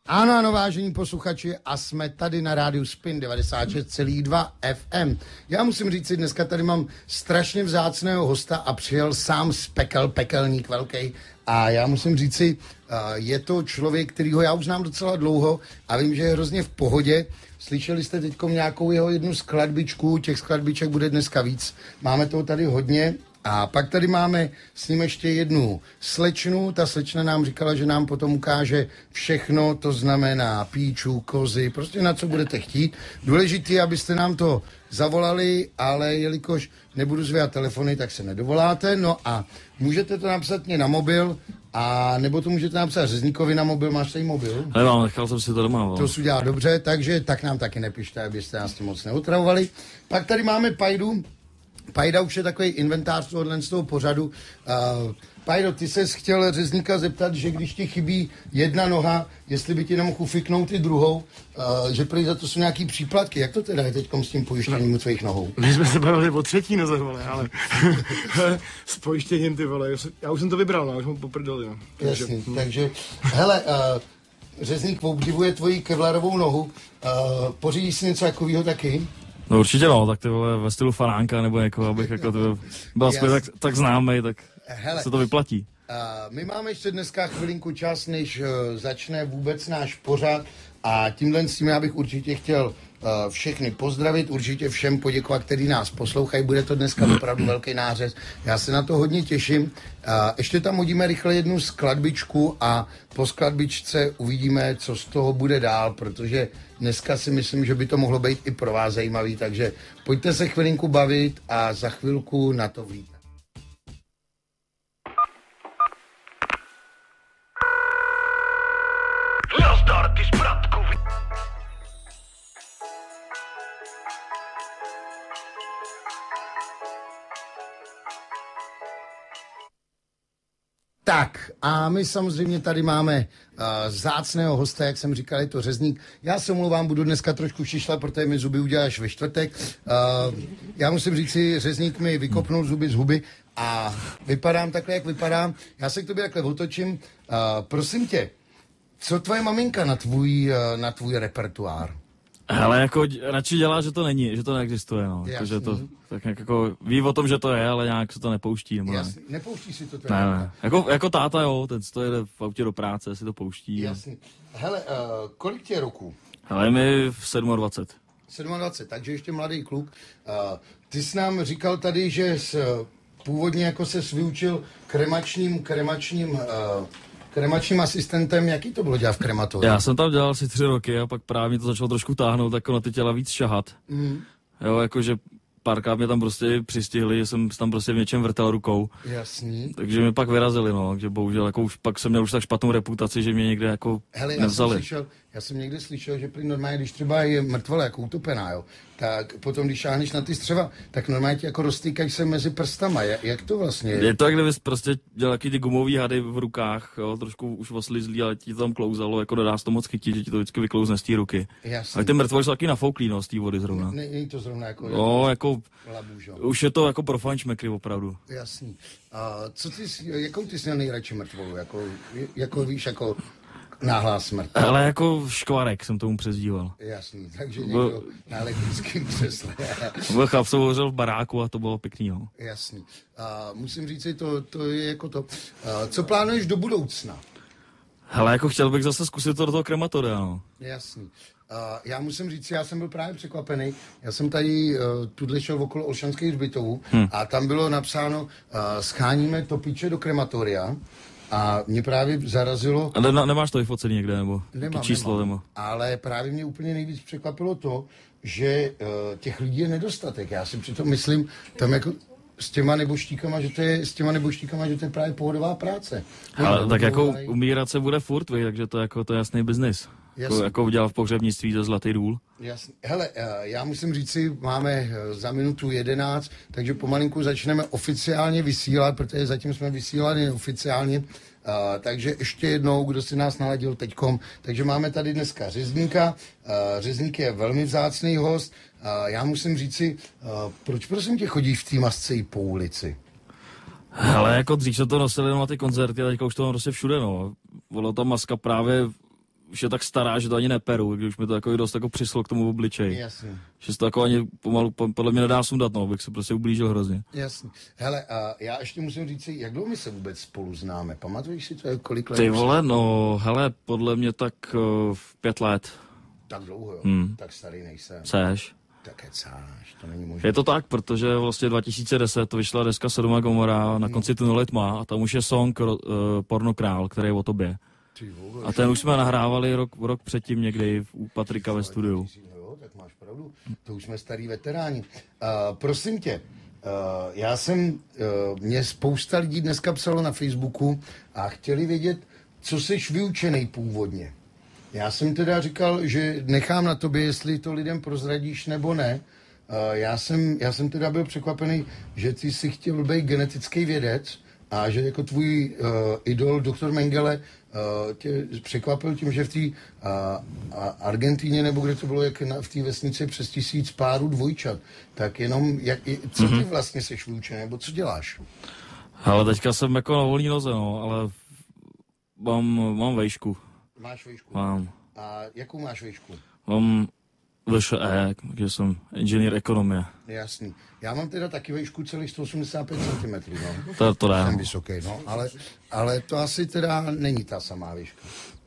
Ano, ano, vážení posluchači, a jsme tady na rádiu Spin 96,2 FM. Já musím říct si, dneska tady mám strašně vzácného hosta a přijel sám z pekel, pekelník velký. A já musím říct si, je to člověk, kterýho já už znám docela dlouho a vím, že je hrozně v pohodě. Slyšeli jste teďkom nějakou jeho jednu skladbičku, těch skladbiček bude dneska víc. Máme toho tady hodně. A pak tady máme s ním ještě jednu slečnu. Ta slečna nám říkala, že nám potom ukáže všechno, to znamená píču, kozy, prostě na co budete chtít. Důležitý, abyste nám to zavolali, ale jelikož nebudu zvěhat telefony, tak se nedovoláte. No a můžete to napsat mě na mobil, a nebo to můžete napsat Řezníkovi na mobil. Máš tady mobil? Nemám, nechal jsem si to doma. To si udělá dobře, takže tak nám taky nepište, abyste nás tím moc neotravovali. Pak tady máme Pajdu. Pajda už je takový inventář tohohle z toho pořadu. Pajdo, ty ses chtěl Řezníka zeptat, že když ti chybí jedna noha, jestli by ti nemohl ufiknout i druhou, že prý za to jsou nějaký příplatky. Jak to teda je teďkom s tím pojištěním tvých nohou? My jsme se bavili o třetí noze, vole, ale s pojištěním, ty vole, já už jsem to vybral, no, já už mám poprdeli, no. Jasný, takže, hele, Řezník obdivuje tvoji kevlarovou nohu, pořídíš si něco takového taky? No určitě no, tak ty vole ve stylu Faránka nebo někoho, abych jako to byl aspoň tak známej, tak hele, se to vyplatí. My máme ještě dneska chvilinku čas, než začne vůbec náš pořad a tímhle s tím já bych určitě chtěl všechny pozdravit, určitě všem poděkovat, který nás poslouchají, bude to dneska opravdu velký nářez, já se na to hodně těším. Ještě tam hodíme rychle jednu skladbičku a po skladbičce uvidíme, co z toho bude dál, protože dneska si myslím, že by to mohlo být i pro vás zajímavý, takže pojďte se chvilinku bavit a za chvilku na to vít. Tak a my samozřejmě tady máme vzácného hosta, jak jsem říkal, je to Řezník. Já se omlouvám, budu dneska trošku šišlat, protože mi zuby uděláš ve čtvrtek. Já musím říct si, Řezník mi vykopnul zuby z huby a vypadám takhle, jak vypadám. Já se k tobě takhle otočím. Prosím tě, co tvoje maminka na tvůj repertoár? Hele, jako radši dělá, že to není, že to neexistuje, no. Jako, že to, tak jako ví o tom, že to je, ale nějak se to nepouští. Nebo Jasný, nepouští si to? Ne. Jako táta, jo, ten to jede v autě do práce, si to pouští. Jasný. Hele, kolik tě je roku? Hele, mi v 27. 27, takže ještě mladý kluk. Ty jsi nám říkal tady, že původně jako ses vyučil kremačním asistentem. Jaký to bylo dělat v krematoriu? Já jsem tam dělal asi 3 roky a pak právě to začalo trošku táhnout, jako na ty těla víc šahat. Jo, jakože párkrát mě tam prostě přistihli, že jsem tam prostě v něčem vrtel rukou. Jasný. Takže mě pak vyrazili, no, takže bohužel jako už pak jsem měl už tak špatnou reputaci, že mě někde jako nevzali. Já jsem někde slyšel, že normálně, když třeba je mrtvola jako utopená, jo, tak potom, když šáhneš na ty střeva, tak normálně ti jako roztýkají se mezi prstama. Jak to vlastně je? Je to, jak kdyby prostě dělal taky ty gumový hady v rukách, jo, trošku už oslizlý, ale ti to tam klouzalo, jako nedá se to moc chytit, že ti to vždycky vyklouzne z té ruky. Jasný. Ale ty mrtvoly jsou taky nafouklý, no, z té vody zrovna. Není to zrovna jako... No, jako labůž, už je to jako pro fančmekry opravdu. Jasný. A jakou ty jsi měl nejradši mrtvolu? Jako víš, jako... Náhlá smrt. Ale jako škvarek jsem tomu přezdíval. Jasný, takže někdo na elektrickým křesle. Byl chlap, co hořel v baráku a to bylo pěkný, no. Jasný. Musím říct, to je jako to. Co plánuješ do budoucna? Hele, jako chtěl bych zase zkusit to do toho krematoria, no. Jasný. Já musím říct, já jsem byl právě překvapený. Já jsem tady tuhle šel okolo Olšanských hřbitovů a tam bylo napsáno scháníme topiče do krematoria. A mě právě zarazilo... A nemáš to vyfocený někde, nebo číslo? Nemám. Ale právě mě úplně nejvíc překvapilo to, že těch lidí je nedostatek. Já si přitom myslím, tam jako s těma neboštíkama, že to je právě pohodová práce. Ale tak jako umírat se bude furt, takže to je jako to jasný biznis. Jako udělal v pohřebnictví za Zlatý důl. Jasně. Hele, já musím říct si, máme za minutu 11, takže pomalinku začneme oficiálně vysílat, protože zatím jsme vysílali neoficiálně. Takže ještě jednou, kdo si nás naladil teďkom. Takže máme tady dneska Řezníka. Řezník je velmi vzácný host. Já musím říct si, proč prosím tě chodíš v té masce i po ulici? Hele, jako dřív se to nosili na ty koncerty a teďka už to mám prostě všude, no. Bylo ta maska právě už je tak stará, že to ani neperu, když už mi to jako dost jako přišlo k tomu obličeji. Jasně. Že se to jako ani pomalu, podle mě nedá sundat, no, bych se prostě ublížil hrozně. Jasně. Hele, a já ještě musím říct, jak dlouho my se vůbec spolu známe? Pamatuješ si to, kolik let? Ty vole, no, hele, podle mě tak 5 let. Tak dlouho, jo? Tak starý nejsem. Seš. Tak kecáš, to není možné. Je to tak, protože vlastně 2010 to vyšla deska Sodoma Gomora, na konci tunelu je tma a tam už je song Pornokrál, který je o tobě. A ten už jsme nahrávali rok předtím někdy u Patrika ve studiu. Jo, tak máš pravdu, to už jsme starý veteráni. Prosím tě, mě spousta lidí dneska psalo na Facebooku a chtěli vědět, co seš vyučenej původně. Já jsem teda říkal, že nechám na tobě, jestli to lidem prozradíš nebo ne. Já jsem teda byl překvapený, že ty si chtěl být genetický vědec a že jako tvůj idol doktor Mengele tě překvapil tím, že v té Argentíně, nebo kde to bylo, jak v té vesnici přes 1000 párů dvojčat. Tak jenom, co ty vlastně seš vyučený, nebo co děláš? Ale teďka jsem jako na volný noze, no, ale mám vejšku. Máš vejšku? Mám. A jakou máš vejšku? Mám VŠE, takže jsem inženýr ekonomie. Jasný. Já mám teda taky vejšku celých 185 cm, no. To dá. Jsem vysoký, no, ale to asi teda není ta samá výška.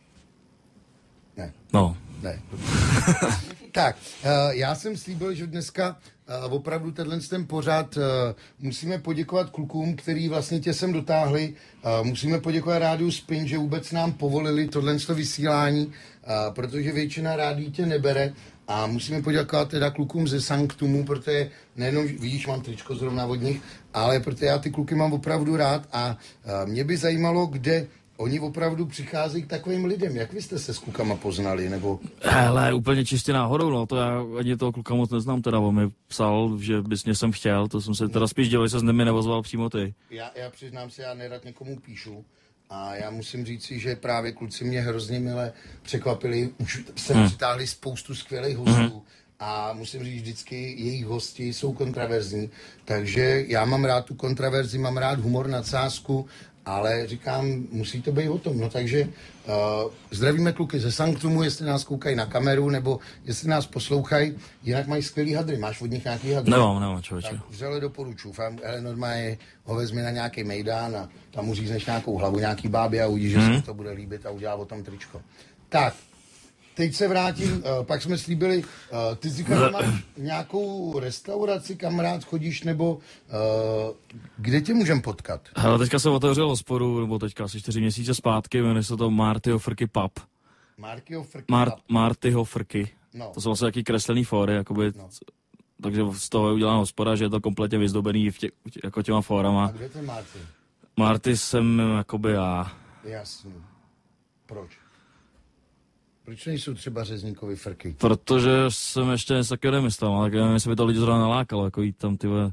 Ne. No. Ne. Tak, já jsem slíbil, že dneska opravdu ten pořad musíme poděkovat klukům, který vlastně tě sem dotáhli. Musíme poděkovat Rádiu Spin, že vůbec nám povolili tohle vysílání, protože většina rádií tě nebere. A musíme poděkovat teda klukům ze Sanktumu, protože nejenom, vidíš, mám tričko zrovna od nich, ale protože já ty kluky mám opravdu rád a mě by zajímalo, kde oni opravdu přicházejí k takovým lidem. Jak vy jste se s klukama poznali, nebo... Hele, úplně čistě náhodou, no, to já ani toho kluka moc neznám, teda on mi psal, že bys mě sem chtěl, to jsem se teda spíš dělal, že se s nimi nevozval přímo ty. Já přiznám se, já nerad někomu píšu a já musím říci, že právě kluci mě hrozně mile překvapili, už jsem přitáhli spoustu skvělých hostů a musím říct, vždycky jejich hosti jsou kontraverzní, takže já mám rád tu kontraverzi, mám rád humor, nadsázku, ale říkám, musí to být o tom, no takže zdravíme kluky ze Sanktumu, jestli nás koukají na kameru, nebo jestli nás poslouchají, jinak mají skvělý hadry, máš od nich nějaký hadry? Nemám, člověče. Tak vřele doporučuji, ale normálně ho vezmi na nějaký mejdán a tam mu řízneš nějakou hlavu, nějaký bábě a uvidíš, že se to bude líbit a udělá o tom tričko. Tak, teď se vrátím, pak jsme slíbili, ty říkáš, máš nějakou restauraci, kam rád chodíš, nebo kde tě můžem potkat? Hele, teďka jsem otevřel hospodu, nebo teďka asi 4 měsíce zpátky, jmenuje se to Martyho Frky Pub. Martyho Frky. No. To jsou vlastně taky kreslený fóry, jakoby, takže z toho je udělána hospoda, že je to kompletně vyzdobený jako těma fórama. A kde je ten Marty? Marty jsem jakoby já. Jasný. Proč? Proč nejsou třeba řezníkovi frky? Protože jsem ještě něco takového nemyslel, ale nevím, jestli by to lidi zrovna nalákalo, jako jít tam tyhle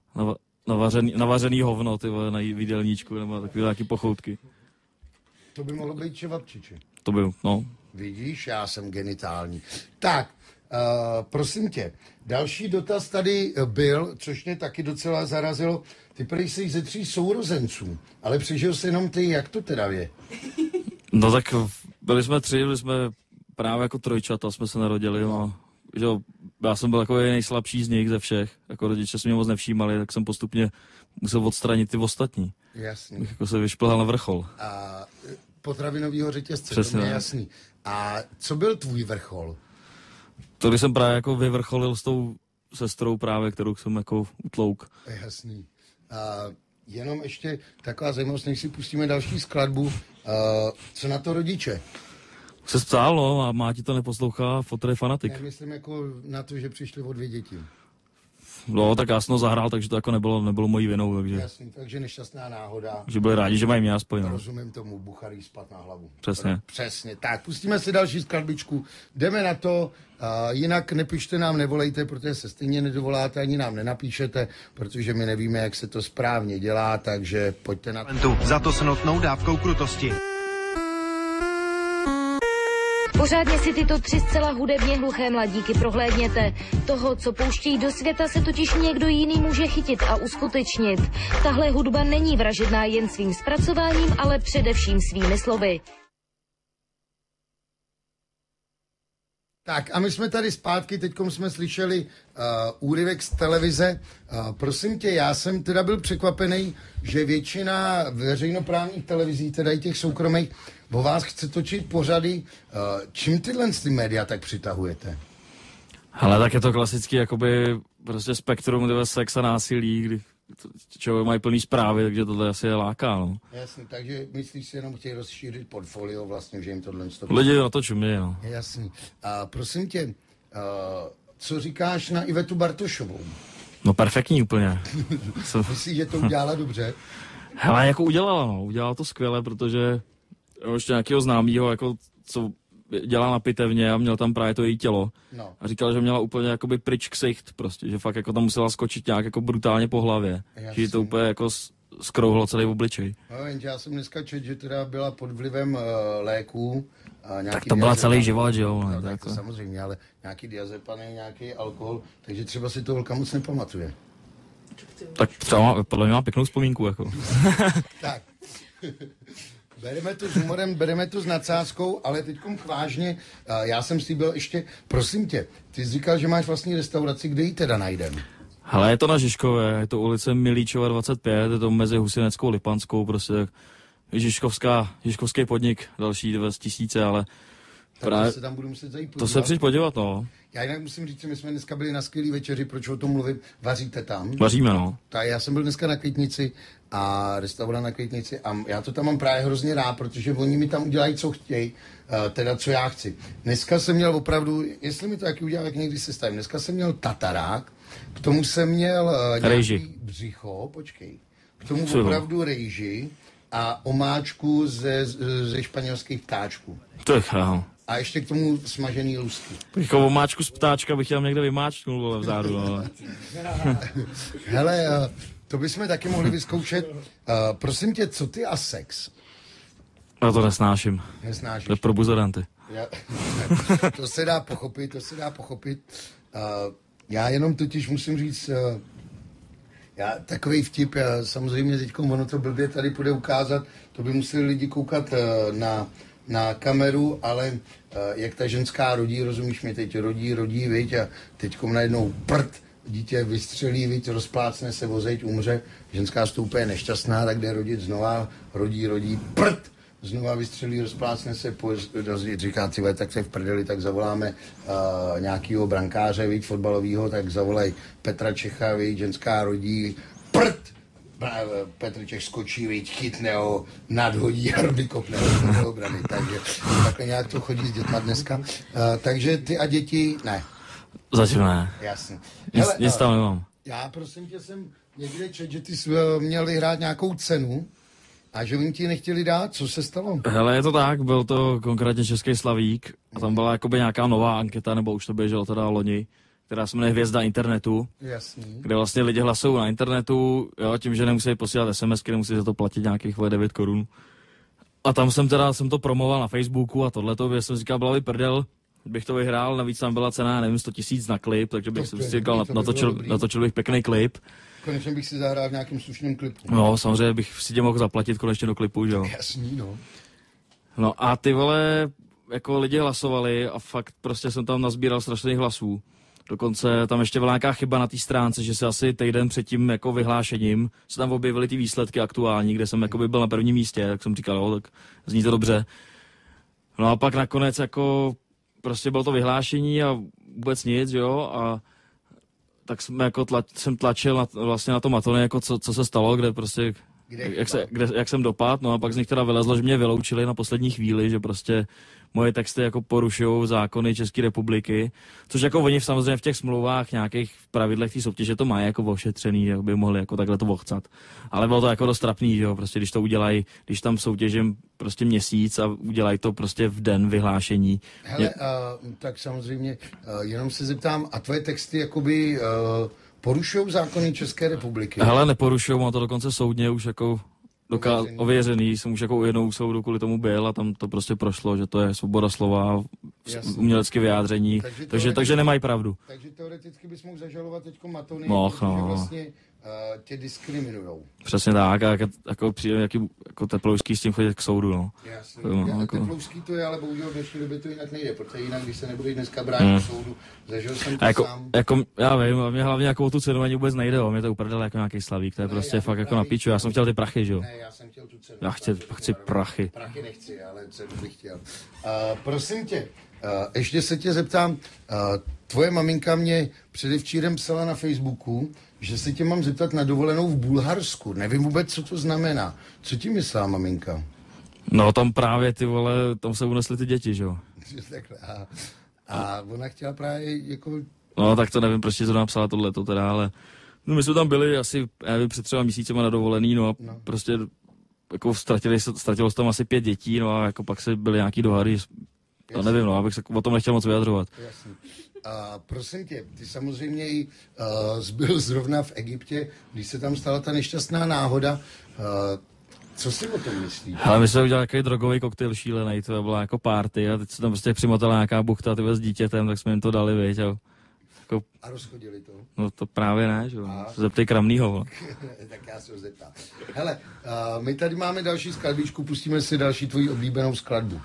navařený hovno tyhle na jídelníčku nebo takové nějaký pochoutky. To by mohlo být čevapčiči. To by, no. Vidíš, já jsem genitální. Tak, prosím tě, další dotaz tady byl, což mě taky docela zarazilo. Ty prej jsi ze 3 sourozenců, ale přežil jsi jenom ty, jak to teda je? No tak byli jsme právě jako trojčata, jsme se narodili, no. Že já jsem byl jako nejslabší z nich ze všech, jako rodiče se mě moc nevšímali, tak jsem postupně musel odstranit ty ostatní. Jasný. Bych jako se vyšplhal na vrchol. A potravinovýho řetězce, přesně, to mě jasný. A co byl tvůj vrchol? To, když jsem právě jako vyvrcholil s tou sestrou právě, kterou jsem jako utlouk. Jasný. Jenom ještě taková zajímavost, než si pustíme další skladbu. Co na to rodiče? Se psal, no, a máti to neposlouchá, fotr je fanatik. Já myslím jako na to, že přišli o 2 děti. No, tak já jsem to zahrál, takže to jako nebylo mojí vinou, takže... Jasný, takže nešťastná náhoda. Že byli rádi, že mají mě aspoň, no. Rozumím tomu, Bucharý spad na hlavu. Přesně. Přesně. Tak, pustíme si další skladbičku. Jdeme na to, jinak nepište nám, nevolejte, protože se stejně nedovoláte, ani nám nenapíšete, protože my nevíme, jak se to správně dělá, takže pojďte na to. Za to s notnou dávkou krutosti. Pořádně si tyto 3 zcela hudebně hluché mladíky prohlédněte. Toho, co pouštějí do světa, se totiž někdo jiný může chytit a uskutečnit. Tahle hudba není vražedná jen svým zpracováním, ale především svými slovy. Tak a my jsme tady zpátky, teďkom jsme slyšeli úryvek z televize. Prosím tě, já jsem teda byl překvapený, že většina veřejnoprávních televizí, teda i těch soukromých, o vás chce točit pořady. Čím tyhle média tak přitahujete? Hele, tak je to klasický, jakoby prostě spektrum, kde sex a násilí, kdy člověk mají plný zprávy, takže tohle asi je láká, no. Jasný, takže myslíš si jenom chtějí rozšířit portfolio vlastně, že jim tohle stopí? Lidi na to čumí, no. Jasný. A prosím tě, co říkáš na Ivetu Bartošovou? No perfektní úplně. Myslíš, že to udělala dobře? Hele, jako udělala to skvěle, protože ještě nějakého známýho, jako co dělá na pitevně a měl tam právě to její tělo. No. A říkal, že měla úplně jakoby pryč ksicht prostě, že fakt jako tam musela skočit nějak jako brutálně po hlavě. Jasný. Že jí to úplně jako skrouhlo celý obličej. No, jenže já jsem dneska četl, že teda byla pod vlivem léků. Tak to byla celý život, že jo? No, tak to samozřejmě, ale nějaký diazepany, nějaký alkohol, takže třeba si to holka moc nepamatuje. Tak třeba podle mě má pěknou vzpomínku, jako. Tak. Bereme to s humorem, bereme to s nadsázkou, ale teďkom vážně, já jsem slíbil ještě, prosím tě, ty jsi říkal, že máš vlastní restauraci, kde ji teda najdem? Hele, je to na Žižkové, je to ulice Milíčova 25, je to mezi Husineckou, Lipanskou, prostě Žižkovský podnik, další 20 000, ale právě se tam budu muset zajít podívat. To se přijď podívat, no. Já jinak musím říct, že my jsme dneska byli na skvělý večeři, proč o tom mluvím, vaříte tam? Vaříme, no. Tak já jsem byl dneska na Květnici a restaurant na Květnici a já to tam mám právě hrozně rád, protože oni mi tam udělají, co chtějí, teda co já chci. Dneska jsem měl opravdu, jestli mi to taky udělá, jak někdy se stavím, dneska jsem měl tatarák, k tomu jsem měl nějaký břicho, počkej, k tomu opravdu rejži a omáčku ze španělských ptáčků. To je chrál. A ještě k tomu smažený lusky. Jako omáčku z ptáčka bych tam někde vymáčknul, vole, vzadu, no. Hele, to bychom taky mohli vyzkoušet. Prosím tě, co ty a sex? Já to nesnáším. Nesnášíš? To je pro buzoranty. To se dá pochopit. Já jenom totiž musím říct, takovej vtip, samozřejmě teďko ono to blbě tady půjde ukázat, to by museli lidi koukat na kameru, ale jak ta ženská rodí, rozumíš mě, teď rodí, viď, a teďkom najednou dítě vystřelí, viď, rozplácne se, vozeď, umře, ženská stoupé je nešťastná, tak jde rodit znova, rodí, znova vystřelí, rozplácne se, říká, tyhle, tak se v prdeli, tak zavoláme nějakýho brankáře, viď, fotbalovýho, tak zavolaj Petra Čecha, viď, ženská rodí, Petr Čech skočí, viď, chytne ho, nadhodí a vykopne ho do obrany, takže takhle nějak to chodí s dětma dneska. Takže ty a děti, ne. Zatím ne. Jasně. Nic tam nemám. Já prosím tě jsem někde čet, že ty jsi měl vyhrát nějakou cenu a že oni ti nechtěli dát, co se stalo? Hele, je to tak, byl to konkrétně Český Slavík a tam byla jakoby nějaká nová anketa, nebo už to běželo teda loni, která se jmenuje Hvězda internetu. Jasný. Kde vlastně lidi hlasují na internetu, jo, tím, že nemusí posílat SMSky, nemusí za to platit nějakých 9 korun. A tam jsem to promoval na Facebooku a tohleto, kde jsem říkal, byla vyprdel, bych to vyhrál, navíc tam byla cena, nevím, 100 000 na klip, takže bych si říkal, natočil bych pěkný klip. Konečně bych si zahrál v nějakým slušným klipu. No, samozřejmě bych si tě mohl zaplatit konečně do klipu, že jo. Jasný, no. No a ty vole, jako lidi hlasovali a fakt prostě jsem tam nazbíral strašných hlasů. Dokonce tam ještě byla nějaká chyba na té stránce, že se asi týden před tím jako vyhlášením se tam objevily ty výsledky aktuální, kde jsem jako by byl na prvním místě, tak jsem říkal, jo, tak zní to dobře. No a pak nakonec jako prostě bylo to vyhlášení a vůbec nic, jo, a tak jsem jako jsem tlačil vlastně na to Matony, jako co se stalo, kde prostě, jak jsem dopadl, no a pak z nich teda vylezlo, že mě vyloučili na poslední chvíli, že prostě moje texty jako porušují zákony České republiky, což jako oni samozřejmě v těch smlouvách nějakých pravidlech té soutěže to mají jako ošetřený, jak by mohli jako takhle to vochcat. Ale bylo to jako dost trapný, že jo, prostě když to udělají, když tam soutěžím prostě měsíc a udělají to prostě v den vyhlášení. Hele, tak samozřejmě, jenom se zeptám, a tvoje texty jakoby porušují zákony České republiky? Hele, neporušují, mám to dokonce soudně už jako ověřený, jsem už jako u jednou soudu kvůli tomu byl a tam to prostě prošlo, že to je svoboda slova, umělecké vyjádření, takže nemají pravdu. Takže teoreticky bys mohl zažalovat teďko Matony, no. vlastně tě diskriminujou. Přesně tak, a jako přijde jako Teplouský s tím chodit k soudu, no. Jasně. Jako... Teplouský to je, ale bohužel v dnešní době to jinak nejde, protože jinak, když se nebude dneska bránit k soudu, zažil jsem to sám. Jako, já vím, a mě hlavně jako o tu cenu ani vůbec nejde, mě to uprdele jako nějaký Slavík, to je prostě fakt jako na piču, já jsem chtěl ty prachy, že jo. Ne, já jsem chtěl tu cenu. Já chci prachy. Prachy nechci, ale cenu bych chtěl. Prosím tě, ještě se tě zeptám, tvoje maminka mě předevčírem psala na Facebooku, že se tě mám zeptat na dovolenou v Bulharsku. Nevím vůbec, co to znamená. Co ti myslela maminka? No tam právě ty vole, tam se unesly ty děti, že jo. A ona chtěla právě jako... No tak to nevím, proč ti to napsala tohleto teda, ale... No my jsme tam byli asi, nevím, před 3 měsícema na dovolený, no a prostě jako ztratilo se tam asi 5 dětí, no a jako pak se byly nějaký dohady, to nevím, no, abych se o tom nechtěl moc vyjadřovat. Jasně. Prosím tě, ty samozřejmě i byl zrovna v Egyptě, když se tam stala ta nešťastná náhoda. Co si o tom myslíš? Ale my jsme udělali takový drogový koktejl šílený, to byla jako party a teď se tam prostě přimotala nějaká buchta s dítětem, tak jsme jim to dali, viď, jako... A rozchodili to? No to právě ne, že jo. Zeptej Kramnýho. Tak já se ho zeptám. Hele, my tady máme další skladbičku, pustíme si další tvoji oblíbenou skladbu.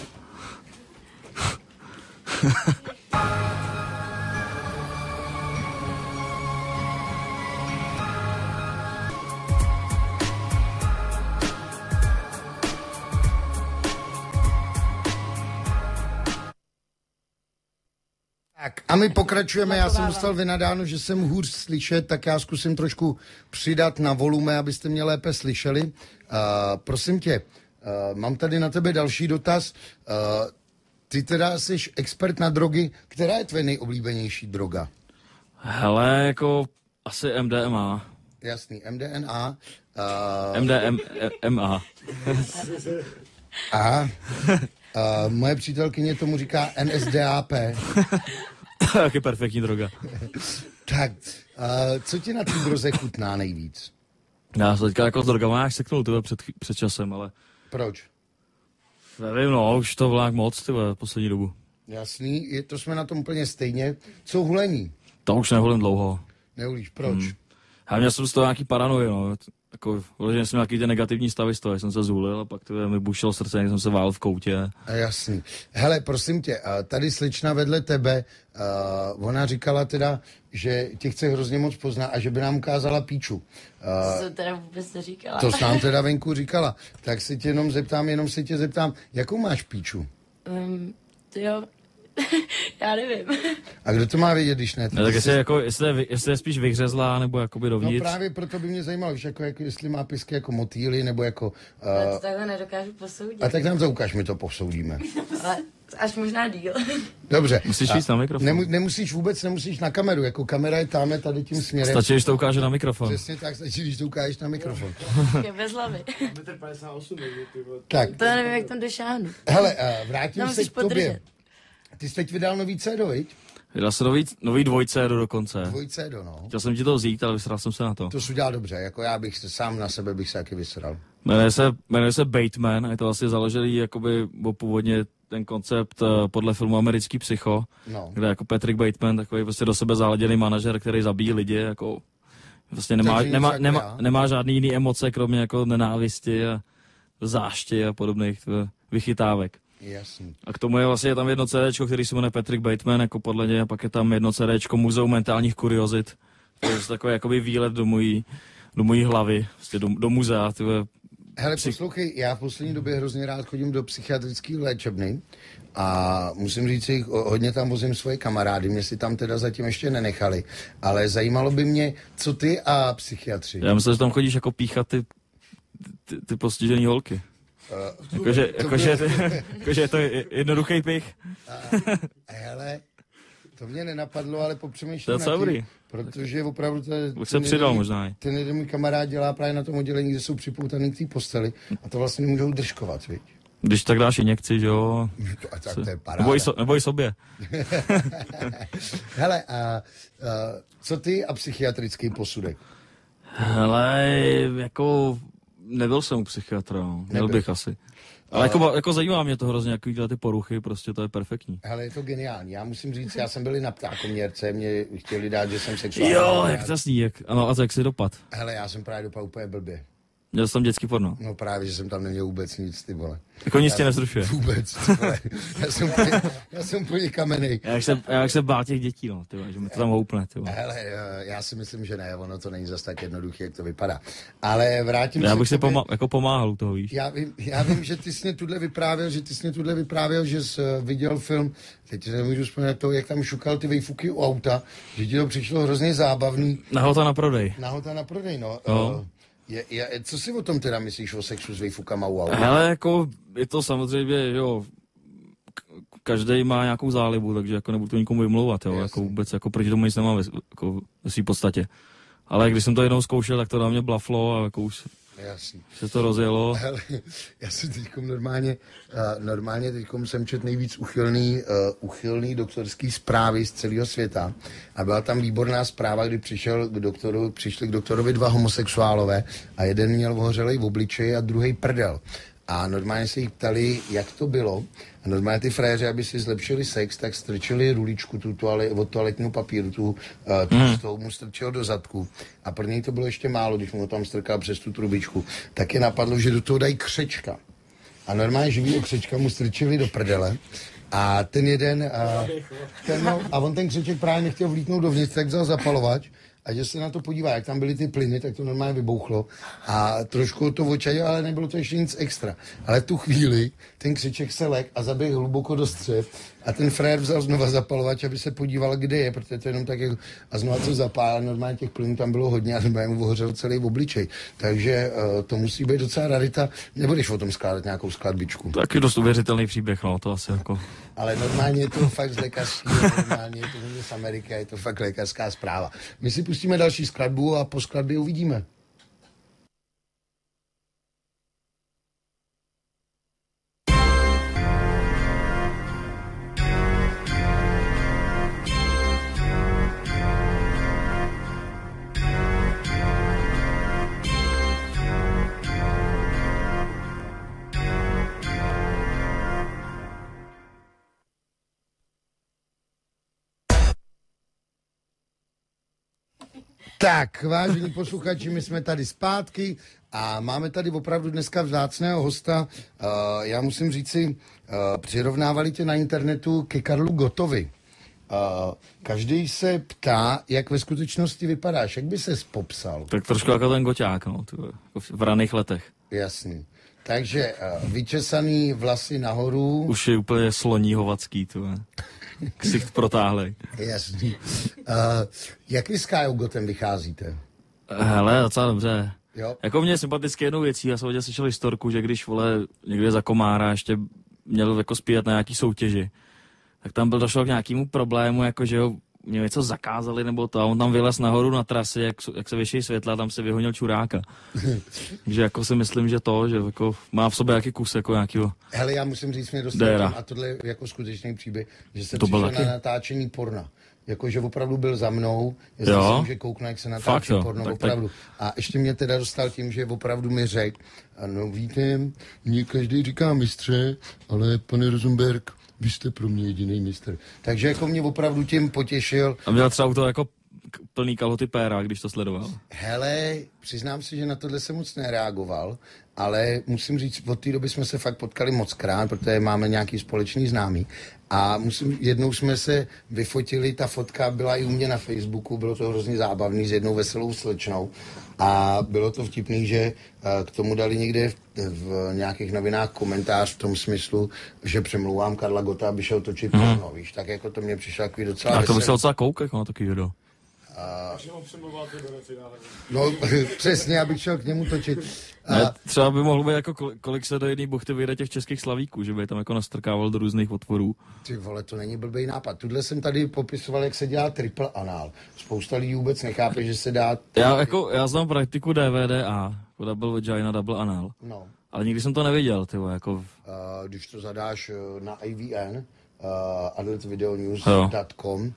Tak a my pokračujeme, já jsem dostal vynadáno, že jsem hůř slyšet, tak já zkusím trošku přidat na volume, abyste mě lépe slyšeli. Prosím tě, mám tady na tebe další dotaz. Ty teda jsi expert na drogy, která je tvoje nejoblíbenější droga? Hele, jako asi MDMA. Jasný, MDNA. MDMA. Aha. Moje přítelkyně tomu říká NSDAP. Taky perfektní droga. Tak, co ti na té droze chutná nejvíc? Já se teďka jako s drogama nějak seknul před časem, ale... Proč? Nevím, no, už to vlák moc, poslední dobu. Jasný, to jsme na tom úplně stejně. Co hulení? To už neholím dlouho. Neulíš, proč? Já měl jsem z toho nějaký paranoje, no. Jako, že jsem nějaký ty negativní stavy z toho, jsem se zůlil a pak mi bušilo srdce, jak jsem se vál v koutě. Jasný. Hele, prosím tě, tady slečna vedle tebe, ona říkala teda, že tě chce hrozně moc poznat a že by nám ukázala píču. To teda vůbec neříkala. To nám teda venku říkala. Tak se tě jenom zeptám, jakou máš píču? Jo, já nevím. A kdo to má vědět, když ne? Tak jestli je spíš vyhřezlá, nebo jakoby dovnitř. No právě proto by mě zajímalo, že jako jestli má pisky jako motýly, nebo jako... Ale to takhle nedokážu posoudit. A tak nám to ukáž, my to posoudíme. Ale až možná díl. Dobře. Musíš víc na mikrofon. Nemusíš na kameru, jako kamera je tamhle tady tím směrem. Stačí, když to ukáže na mikrofon. Přesně tak, stačí, když to ukážeš na mikrofon. Je bez hlavy. 58 Tak. To já nevím, jak tam došáhnu. Hele, vrátím se k tobě. Ty jsi teď vydal nový CD, viď? Vydal se nový 2 CD dokonce. 2 CD, no. Chtěl jsem ti to vzít, ale vysral jsem se na to. To jsi udělal dobře, jako já bych se sám na sebe bych se taky vysral. Jmenuje se Bateman a je to vlastně založený jakoby původně ten koncept podle filmu Americký psycho, kde jako Patrick Bateman, takový prostě do sebe zahleděný manažer, který zabíjí lidi, jako vlastně nemá žádný jiný emoce, kromě jako nenávisti a zášti a podobných vychytávek. Jasný. A k tomu je vlastně tam jedno CDčko, který se jmenuje Patrick Bateman, jako podle něj, a pak je tam jedno CDčko Muzeum mentálních kuriozit. To je takový jakoby výlet do mojí hlavy, vlastně do muzea. Hele, poslouchej, já v poslední době hrozně rád chodím do psychiatrické léčebny a musím říct si, hodně tam vozím svoje kamarády, mě si tam teda zatím ještě nenechali, ale zajímalo by mě, co ty a psychiatři. Já myslím, že tam chodíš jako píchat ty postižený holky. Jakože je to jednoduchý pich. Hele, to mě nenapadlo, ale popřemýšlím na tím, protože opravdu ten jeden můj kamarád dělá právě na tom oddělení, kde jsou připoutaný k té posteli a to vlastně nemůžou držkovat, viď? Když tak dáš injekci, že jo? A tak to je paráda. Nebo i sobě. Hele, co ty a psychiatrický posudek? Hele, jako nebyl jsem u psychiatra, no. Měl bych asi. Ale jako zajímá mě to hrozně, jaký ty poruchy, prostě to je perfektní. Hele, je to geniální. Já musím říct, já jsem byl i na ptákoměrce, mě chtěli dát, že jsem sexuální. Jo, jak to sní, ano, a to jak si dopad? Hele, já jsem právě dopadl úplně blbě. Měl jsem dětský porno. No právě, že jsem tam neměl vůbec nic, ty vole. Jako nic tě nevzrušuje. Vůbec, ty vole. Já jsem úplně kamenej. Jak se bál těch dětí, no, ty vole, že mi to tam houpne, ty vole. Hele, já si myslím, že ne, ono to není zas tak jednoduché, jak to vypadá. Ale vrátím Já bych si tobě. jako pomáhal u toho, víš. Já vím, že ty jsi mě tuhle vyprávěl, že jsi viděl film, teď se nemůžu vzpomínat to, jak tam šukal ty vejfuky u auta, že ti to přišlo hrozně zábavný. Nahota na prodej. Nahota na prodej, no. Co si o tom teda myslíš o sexu s vejfukama u auta? Hele, jako je to samozřejmě, jo, každý má nějakou zálibu, takže jako nebudu to nikomu vymlouvat, jo, jako vůbec, jako proti tomu nic nemám jako ve svý podstatě. Ale když jsem to jednou zkoušel, tak to na mě blaflo a jako už se to rozjelo. Hele, já jsem teďkom normálně teďkom jsem čet nejvíc uchylný doktorský zprávy z celého světa a byla tam výborná zpráva, kdy přišli k doktorovi dva homosexuálové a jeden měl ohořelej v obličeji a druhý prdel. A normálně se jich ptali, jak to bylo. A normálně ty fréři, aby si zlepšili sex, tak strčili ruličku od toaletního papíru, tu mu strčil do zadku. A pro něj to bylo ještě málo, když mu ho tam strkal přes tu trubičku. Tak je napadlo, že do toho dají křečka. A normálně živýho křečka mu strčili do prdele. A ten jeden, a on ten křeček právě nechtěl vlítnout dovnitř, tak vzal zapalovač. A že se na to podívá, jak tam byly ty plyny, tak to normálně vybouchlo. A trošku to očajilo, ale nebylo to ještě nic extra. Ale v tu chvíli ten křeček se lek a zaběhl hluboko do střev. A ten frér vzal znova zapalovač, aby se podíval, kde je, protože to jenom tak jako... A znova to zapálil, normálně těch plynů tam bylo hodně a normálně mu ohořel celý obličej. Takže to musí být docela rarita. Nebudeš o tom skládat nějakou skladbičku. Taky dost uvěřitelný příběh, no, to asi jako... Ale normálně je to fakt z lékařského, normálně je to z Ameriky, je to fakt lékařská zpráva. My si pustíme další skladbu a po skladbě uvidíme. Tak, vážení posluchači, my jsme tady zpátky a máme tady opravdu dneska vzácného hosta. Já musím říci, přirovnávali tě na internetu ke Karlu Gottovi. Každý se ptá, jak ve skutečnosti vypadáš. Jak by ses popsal? Tak trošku jako ten Goťák, no, v raných letech. Jasný. Takže vyčesaný vlasy nahoru. Už je úplně sloní hovacký, ksicht protáhlej. Jasný. Jak vy s Kájou Gottem vycházíte? Hele, docela dobře. Jo. Jako mě je sympatické jednou věcí, já jsem hodně slyšel historku, že když, někde za Komára ještě měl jako zpívat na nějaký soutěži, tak tam došlo k nějakému problému, jako že ho mě něco zakázali nebo to a on tam vylez nahoru na trasy, jak se věší světla, tam se vyhonil čuráka. Takže jako si myslím, že jako má v sobě jaký kus jako nějakýho. Hele, já musím říct, mě dostal a tohle je jako skutečný příběh, že se přišel na natáčení porna. Jakože opravdu byl za mnou, já myslím, že kouknu, jak se natáčí porno, tak, opravdu. Tak. A ještě mě teda dostal tím, že opravdu mi řekl, ano, víte, mě každý říká mistře, ale pane Rosenberg, vy jste pro mě jediný mistr. Takže jako mě opravdu tím potěšil. A měl třeba to jako plný kalhoty péra, když to sledoval? Hele, přiznám si, že na tohle jsem moc nereagoval, ale musím říct, od té doby jsme se fakt potkali mockrát, protože máme nějaký společný známý. A jednou jsme se vyfotili, ta fotka byla i u mě na Facebooku, bylo to hrozně zábavný s jednou veselou slečnou. A bylo to vtipný, že k tomu dali někde v nějakých novinách komentář v tom smyslu, že přemlouvám Karla Gotta, aby šel točit porno, víš, tak jako to mě přišlo takový docela veselý. A to by se docela koukal na takový video. No, přesně, abych šel k němu točit. Ne, třeba by mohlo být jako kolik se do jedné buchty vyjde těch českých slavíků, že by tam jako nastrkával do různých otvorů. Ty vole, to není blbý nápad. Tudle jsem tady popisoval, jak se dělá triple anal. Spousta lidí vůbec nechápe, že se dá... Já znám praktiku DVDA, jako double vagina, double anal. No. Ale nikdy jsem to neviděl, jako... Když to zadáš na IVN, adultvideonews.com,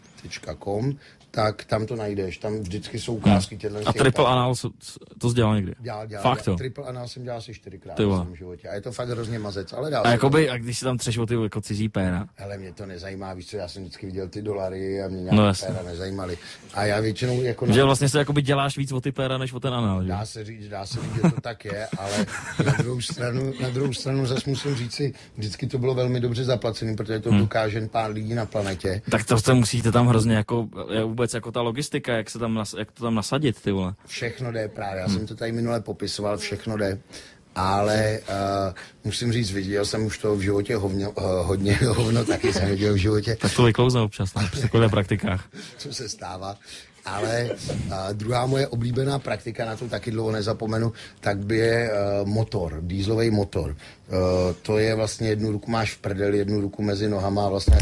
tak tam to najdeš, tam vždycky jsou ukázky těchto. A triple anal to jsi dělal někdy? Dělal. Fakt jo? Triple anal jsem dělal asi 4krát v svém životě. A je to fakt hrozně mazec, ale dál. A když si tam třeš o ty jako cizí péna? Hele, mě to nezajímá, víš co, já jsem vždycky viděl ty dolary a mě nějaké péra nezajímaly. A já většinou jako... Že vlastně se jakoby děláš víc o ty péra, než o ten anal, že? Dá se říct, že to tak je, ale na druhou stranu zase musím říct si, vždycky to bylo velmi dobře zaplacené, protože to dokáže pár lidí na planetě. Tak to musíte tam hrozně jako, vůbec jako ta logistika, jak to tam nasadit, ty vole. Všechno jde právě, já jsem to tady minule popisoval, všechno jde. Ale musím říct, viděl jsem už to v životě hodně hovno, taky jsem viděl v životě. Tak to vyklouzne občas, při takových praktikách. Co se stává. Ale druhá moje oblíbená praktika, na to taky dlouho nezapomenu, tak by je motor, dýzlový motor. To je vlastně jednu ruku máš v prdeli, jednu ruku mezi nohama a vlastně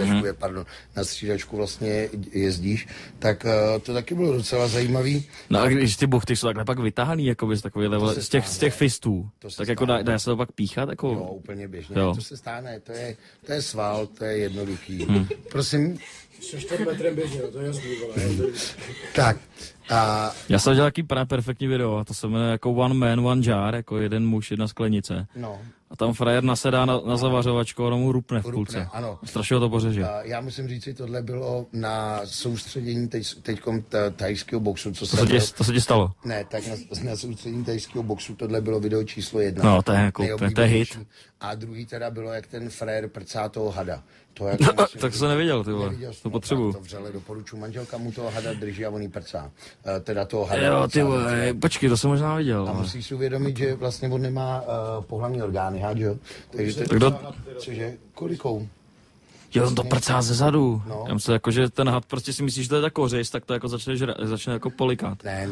na střídačku vlastně jezdíš, tak to taky bylo docela zajímavý. No a když ty buchty jsou takhle pak vytáhaný, jakoby z takových level, z těch fistů, tak jako dá se to pak píchat? Jako... Jo, úplně běžně, to se stane, to je sval, to je jednoduchý. Prosím? 4 metrem běžně, to je jasný, Tak. Já jsem dělal taky perfektní video, a to se jmenuje jako One Man, One Jar, jako jeden muž, jedna sklenice. No. A tam frajer nasedá na zavařovačku a mu rupne v půlce. Ano. Strašně ho to pořeže. Já musím říct, že tohle bylo na soustředění teďkom thajského boxu. To se ti stalo? Ne, tak na soustředění thajského boxu tohle bylo video číslo 1. No, to je jako to je hit. A druhý teda bylo, jak ten frajer prcá toho hada. To jako tak to jsem neviděl, ty vole. To potřebuju. To vřele doporučuji. Manželka mu toho hada drží a on jí prcá. Teda toho hada. Jo, ty vole, počkej, to jsem možná viděl. A musíš si uvědomit, že vlastně on nemá pohlavní orgány, jo? Takže cože, kolikou? Jo, on to prcá ze zadu. No. Já myslím, jako, že ten had prostě si myslíš, že to je tak kořist, tak to jako začne jako polikat. Ne.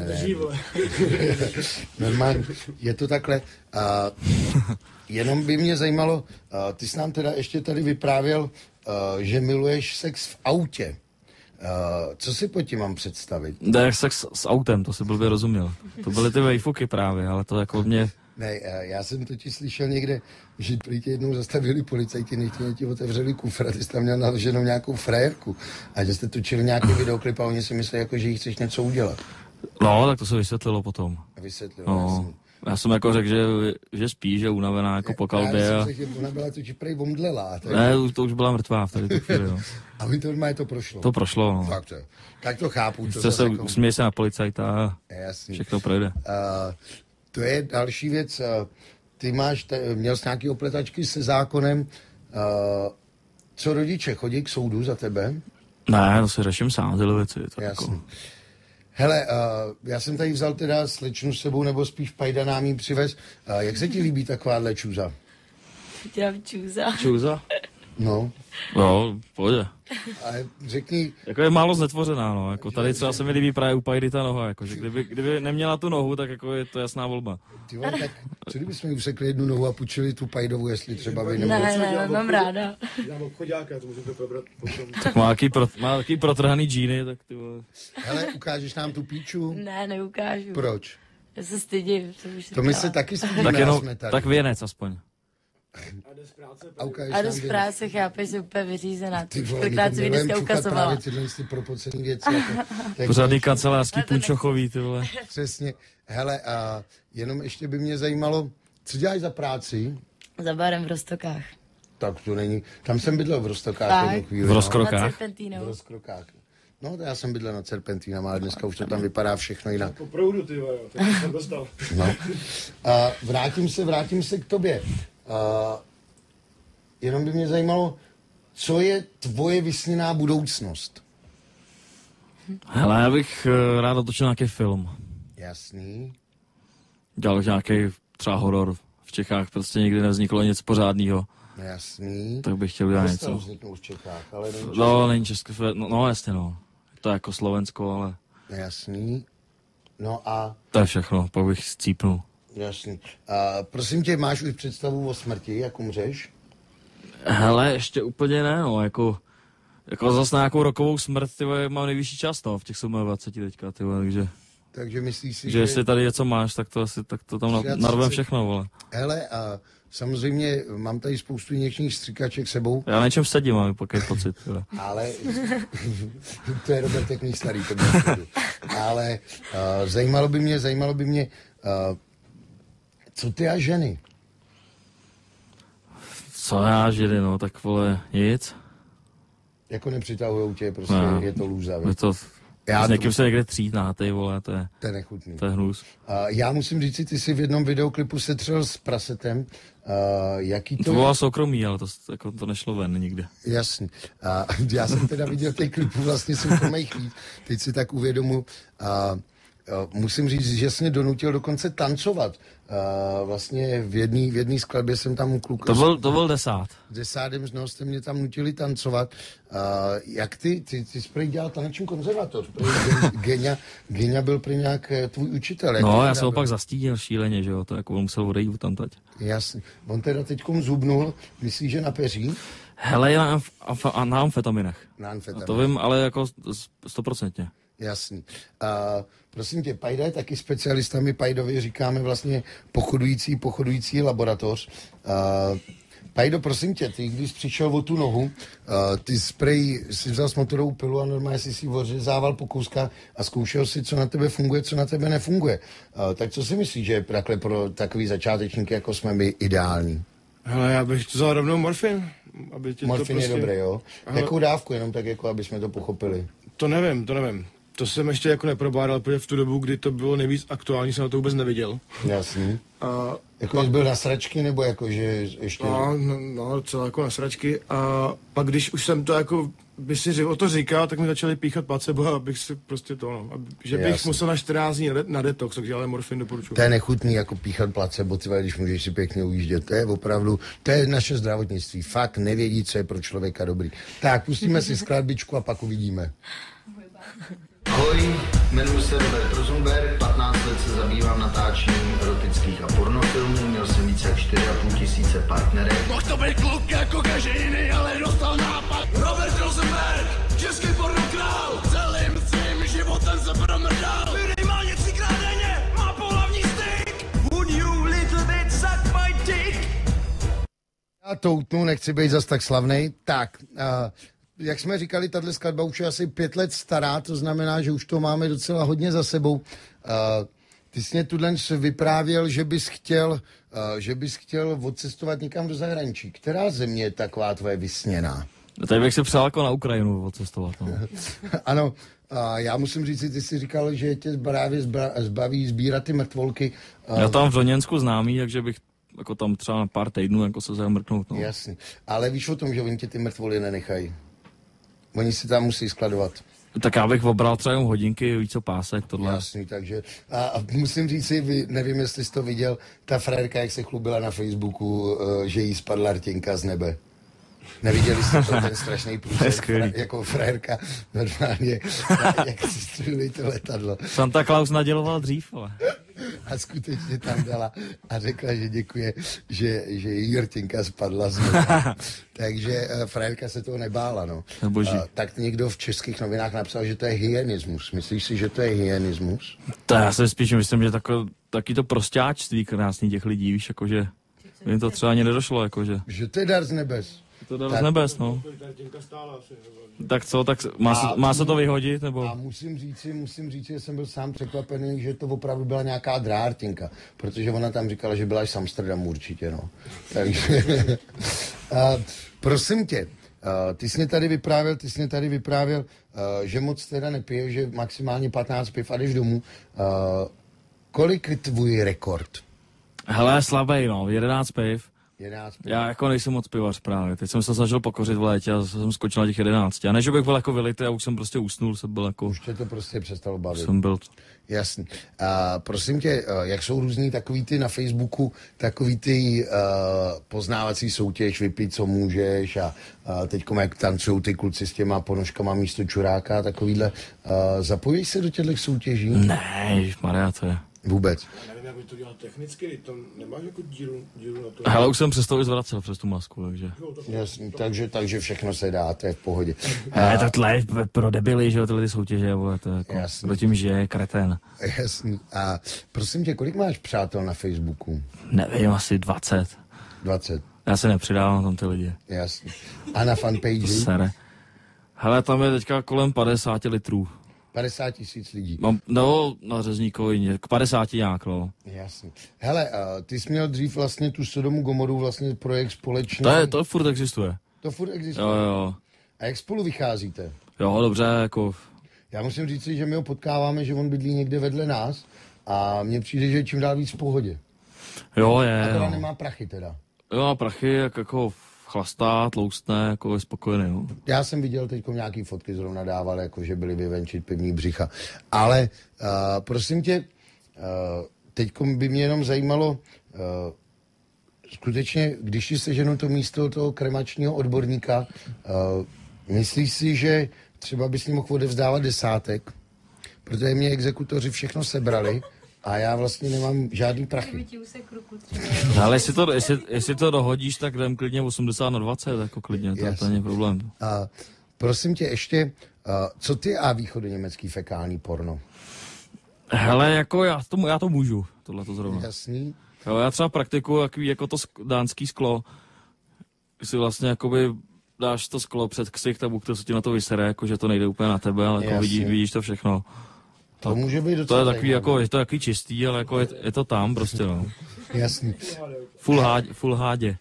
Normálně, je to takhle. Jenom by mě zajímalo, ty jsi nám teda ještě tady vyprávěl, že miluješ sex v autě. Co si pod tím mám představit? Tak sex s autem, to si blbě rozuměl. To byly ty vejfuky právě, ale to jako mě... Ne, já jsem totiž slyšel někde, že prý tě jednou zastavili policajti, nechtěli ti otevřeli kufr a ty jsi tam měl naloženou nějakou frajerku. A že jste točili nějaký videoklip a oni si mysleli, jako, že jí chceš něco udělat. No, tak to se vysvětlilo potom. Vysvětlilo, já jsem jako řekl, že spí, že unavená jako po kalbě. Já jsem řekl, že ona byla totiž prej omdlelá. Ne, to už byla mrtvá v tady chvíli, no. A my to normálně to prošlo. To prošlo, no. Fakt, tak to chápu. Směje se na policajta a všechno projde. To je další věc. Ty měl jsi nějaký opletačky se zákonem. Co rodiče, chodí k soudu za tebe? Ne, to si řeším sám, tyhle věci. Jako... Hele, já jsem tady vzal teda slečnu s sebou, nebo spíš pajda nám jí přivez. Jak se ti líbí takováhle čůza? Čůza? No. No, pojde. Ale řekni... Jako je málo znetvořená, no. Jako tady třeba se mi líbí právě u Pajdy ta noha, jako, že kdyby neměla tu nohu, tak jako je to jasná volba. Ty vole, tak co kdybychom jí usekli jednu nohu a půjčili tu Pajdovu, jestli třeba by nemohli... Ne, mám ráda. Dělám obchodáka, to můžu to probrat potom. Tak má taký protrhaný džíny, tak ty vole. Hele, ukážeš nám tu píču? Ne, neukážu. Proč? Já se stydím. To my se taky stydíme, tak věnec aspoň. A jdu z práce, chápeš, že úplně vyřízená. Kolikrát si mi dneska ukazovala. Právě tyhle propocený věci. Pořádný kancelářský punčochový, ty vole. Přesně. Hele, a jenom ještě by mě zajímalo, co děláš za práci? Za barem v Roztokách. Tak to není. Tam jsem bydlel v Roztokách. V Rozkrokách? V Rozkrokách. No, to já jsem bydlel na Serpentínama, ale dneska už to tam vypadá všechno jinak. Po proudu, ty jo, to jsem dostal. No. Vrátím se k tobě. Jenom by mě zajímalo, co je tvoje vysněná budoucnost? Hele, já bych rád otočil nějaký film. Jasný. Dělal nějaký třeba horor. V Čechách prostě nikdy nevzniklo nic pořádného. Jasný. Tak bych chtěl udělat něco. Vzniknul v Čechách, ale není není České. No jasně, no. To je jako Slovensko, ale... Jasný. No a... To je všechno, pak bych scípnul. Jasný. Prosím tě, máš už představu o smrti, jak umřeš? Hele, ještě úplně ne, no, jako zase na nějakou rokovou smrt, tyvo, mám nejvyšší čas, no, v těch 27 teďka, tyvo, takže Takže myslíš si, že jestli tady něco máš, tak to tam narvem všechno, vole. Hele, a samozřejmě mám tady spoustu injekčních stříkaček sebou. Já něčem sedím, mám takový pocit. Ale to je Robert takový starý, to ale zajímalo by mě, co ty a ženy? Co já ženy, no, tak vole, nic. Jako nepřitahujou tě, prostě je to lůza. S někým se někde třít nátej, vole, to je nechutný. To je hnus. Já musím říct, ty jsi v jednom videoklipu setřel s prasetem. Jaký to bylo soukromí, ale to nešlo ven nikde. Jasně. Já jsem teda viděl těch klipů vlastně soukromých lidí. Teď si tak uvědomu. Musím říct, že jsi mě donutil dokonce tancovat. Vlastně v jedné skladbě jsem tam kluk... To byl 10. V 10. znovu jste mě tam nutili tancovat. Jak ty jsi prý dělal taneční konzervatoř. Genia byl prý nějak tvůj učitel. No, já jsem ho pak zastídil šíleně, že jo, to jako on musel odejít tam teď. Jasně. On teda teďkom zubnul, myslíš, že na peří? Hele, na amfetaminech. Na amfetaminech. To vím, ale jako 100%. Jasný. Prosím tě, Pajda je taky specialista, my Pajdovi říkáme vlastně pochodující laboratoř. Pajdo, prosím tě, ty když přišel o tu nohu, ty sprej si vzal s motorovou pilu a normálně si odřezával po kouskách a zkoušel si, co na tebe funguje, co na tebe nefunguje. Tak co si myslíš, že je takhle pro takový začátečníky, jako jsme my, ideální? Hele, já bych to vzal rovnou morfin. Morfin je dobrý, jo? Jakou dávku, jenom tak, jako aby jsme to pochopili? To nevím. To jsem ještě jako neprobádal, protože v tu dobu, kdy to bylo nejvíc aktuální, jsem na to vůbec neviděl. Jasný. Jako jsi byl na sračky, nebo jako, že ještě... No, celé jako na sračky. A pak, když už jsem to jako, by si o to říkal, tak mi začali píchat placebo, abych si prostě že bych musel na 14 dní na detox, takže ale morfin doporučuji. To je nechutný jako píchat placebo, když můžeš si pěkně ujíždět. To je opravdu, to je naše zdravotnictví. Fakt nevědí, co je pro člověka dobrý. Tak, pustíme si skladbičku a pak uvidíme. Ahoj, jmenuji se Robert Rosenberg, 15 let se zabývám natáčením erotických a pornofilmů, měl jsem více jak 4,5 tisíce partnerek. Mohl to být kluk jako každý jiný, ale dostal nápad. Robert Rosenberg, český pornokrál, celým svým životem se promrdal. Minimálně 3krát denně má pohlavní styk. Would you little bit suck my dick? Já to utnu, nechci být zas tak slavnej. Tak, jak jsme říkali, tato skladba už je asi 5 let stará, to znamená, že už to máme docela hodně za sebou. Ty jsi mě tudlen vyprávěl, že bys chtěl odcestovat někam do zahraničí. Která země je taková tvoje vysněná? Tady bych se přál jako na Ukrajinu odcestovat. No. Ano, já musím říct, ty jsi říkal, že tě právě zbaví sbírat ty mrtvolky. Já tam v Doněnsku známý, takže bych jako tam třeba na pár týdnů jako se zamrknout. No. Jasně, ale víš o tom, že oni tě ty mrtvoly nenechají. Oni si tam musí skladovat. Tak já bych obral třeba jen hodinky, víc o pásek, tohle. Jasný, takže a musím říct si, nevím, jestli jsi to viděl, ta frérka, jak se chlubila na Facebooku, že jí spadla rtěnka z nebe. Neviděli jste to, ten strašný průřez, jako frérka, normálně, jak si střelili to letadlo. Santa Claus naděloval dřív, ale... A skutečně tam dala a řekla, že děkuje, že její rtěnka spadla z nebe. Takže frérka se toho nebála, no. Tak někdo v českých novinách napsal, že to je hyenismus. Myslíš si, že to je hyenismus? To já se spíš myslím, že taky to prostáčství krásný těch lidí, víš, jakože jim to třeba ani nedošlo, jakože. Že to je dar z nebes. To dar z nebes, no. Tak co, tak má se to vyhodit, nebo? A musím říct, že jsem byl sám překvapený, že to opravdu byla nějaká drártěnka, protože ona tam říkala, že byla až z Amsterdamu určitě, no. Takže, prosím tě, ty jsi mě tady vyprávěl, že moc teda nepiješ, že maximálně 15 piv a jdeš domů. Kolik je tvůj rekord? Hele, slabej, no, 11 piv. Já jako nejsem moc pivař právě. Teď jsem se snažil pokořit v létě a jsem skočil na těch 11. A ne, že bych byl jako vylitý, a už jsem prostě usnul, jsem byl jako... Už tě to prostě přestalo bavit. Jsem byl... Jasný. Prosím tě, jak jsou různý takový ty na Facebooku, takový ty poznávací soutěž, vypij, co můžeš a teďkom jak tancujou ty kluci s těma ponožkama místo čuráka a takovýhle. Zapojíš se do těchto soutěží? Ne, Maria, to je... Vůbec. Já nevím, jak by to dělat technicky, to nemáš jako díru na to. Hele, už jsem přestal i zvracel přes tu masku, takže... Jasný, takže všechno se dá, to je v pohodě. Tak tohle je pro debily, že jo, tyhle ty soutěže, vole, to je jako, kdo tím žije, kretén. Jasný. A prosím tě, kolik máš přátel na Facebooku? Nevím, asi 20. 20. Já se nepřidávám tam ty lidi. Jasný. A na fanpage? Sere. Hele, tam je teďka kolem 50 litrů. 50 000 lidí. Mám, no, na Řezníkovi, k 50 nějak, no. Jasný. Hele, ty jsi měl dřív vlastně tu Sodomu Gomoru, vlastně projekt společný. To furt existuje. To furt existuje? Jo. A jak spolu vycházíte? Jo, dobře, jako... Já musím říct, že my ho potkáváme, že on bydlí někde vedle nás a mně přijde, že je čím dál víc v pohodě. Jo, A je, teda jo. nemá prachy teda. Jo, a prachy, jako chlastá, tloustné, jako je spokojený, no. Já jsem viděl teď nějaký fotky zrovna dával, jako že byli vyvenčit pevný břicha. Ale prosím tě, teď by mě jenom zajímalo, skutečně, když si seženu to místo toho kremačního odborníka, myslíš si, že třeba bys mi mohl odevzdávat desátek, protože mě exekutoři všechno sebrali a já vlastně nemám žádný prachy. No, ale jestli to dohodíš, tak jdem klidně 80/20, jako klidně, to není problém. Prosím tě ještě, co ty a východoněmecký fekální porno? Hele, jako já to můžu, tohleto zrovna. Jasný. Jo, já třeba praktikuju takový jako to dánský sklo, si vlastně jakoby dáš to sklo před ksicht a Bůh to se ti na to vysere, jako že to nejde úplně na tebe, ale jako vidíš to všechno. To může být docela to je takový, jako, je to takový čistý, ale jako je to tam prostě, no. Jasný. Full hádě.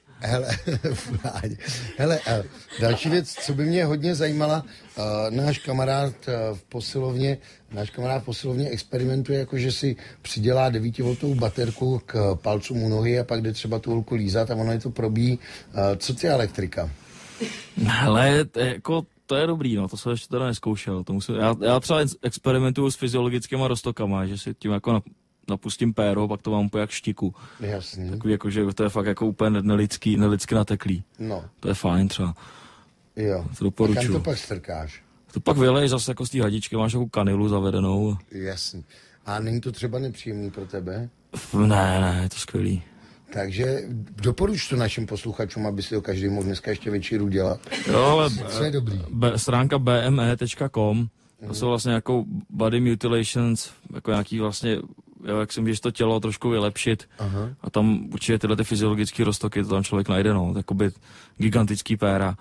Hele, další věc, co by mě hodně zajímala, náš kamarád v posilovně experimentuje, jako že si přidělá 9V baterku k palcům u nohy a pak jde třeba tu holku lízat a ono je to probíjí. Co ty elektrika? Hele, jako to je dobrý, no, to jsem ještě teda neskoušel. Já třeba experimentuju s fyziologickými roztokama, že si tím jako napustím péro, pak to mám úplně jak štiku. Jasný. Takový jako, že to je fakt jako úplně nelidsky nateklý. No. To je fajn třeba. Jo. To doporučuji. A kam to pak strkáš? To pak vylej zase jako z té hadičky, máš jako kanilu zavedenou. Jasný. A není to třeba nepříjemný pro tebe? Ne, je to skvělý. Takže doporuč to našim posluchačům, aby si ho každý mohl dneska ještě večeru dělat. Jo, ale co je dobrý? Stránka bme.com, to jsou vlastně jako body mutilations, jako nějaký vlastně, jo, jak si můžeš to tělo trošku vylepšit. Aha. A tam určitě tyhle ty fyziologické roztoky, to tam člověk najde, no, takoby gigantický péra.